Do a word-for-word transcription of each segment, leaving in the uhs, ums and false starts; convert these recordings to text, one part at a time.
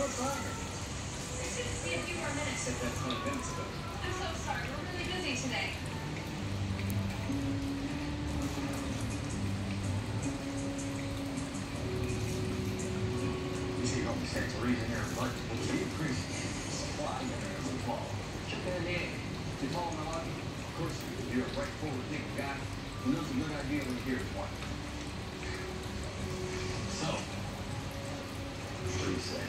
What bother? It's just to see a few more minutes. Said that twenty minutes ago. I'm so sorry. We're really busy today. You see, don't say it's a reason here, but we appreciate the supply of the ball. Japan, you told me what? Of course, you're a right forward thinking guy who knows a good idea when he hears one. So, what do you say?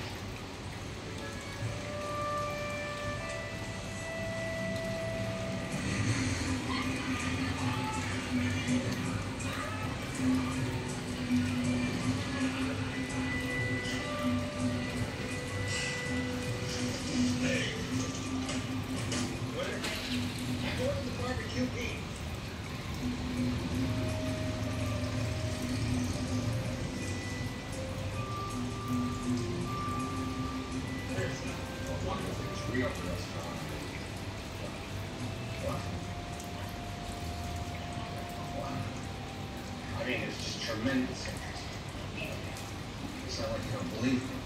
Barbecue beef. There's a wonderful Rio restaurant. What? Wow. I mean, it's just tremendous. You sound like you don't believe me.